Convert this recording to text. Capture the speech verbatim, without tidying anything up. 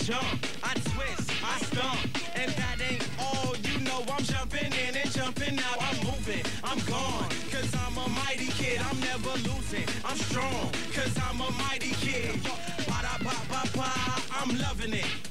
jump, I twist, I stomp, and that ain't all. You know I'm jumping in and jumping out. I'm moving, I'm gone, cause I'm a mighty kid. I'm never losing, I'm strong, cause I'm a mighty kid. Ba-da-ba-ba-ba, I'm loving it.